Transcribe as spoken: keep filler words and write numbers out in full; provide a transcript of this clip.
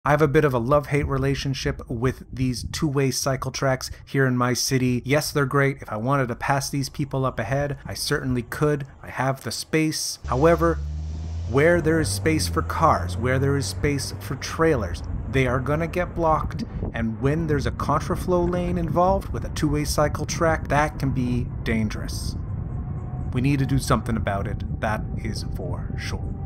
I have a bit of a love-hate relationship with these two-way cycle tracks here in my city. Yes, they're great. If I wanted to pass these people up ahead, I certainly could. I have the space. However, where there is space for cars, where there is space for trailers, they are gonna get blocked, and when there's a contraflow lane involved with a two-way cycle track, that can be dangerous. We need to do something about it, that is for sure.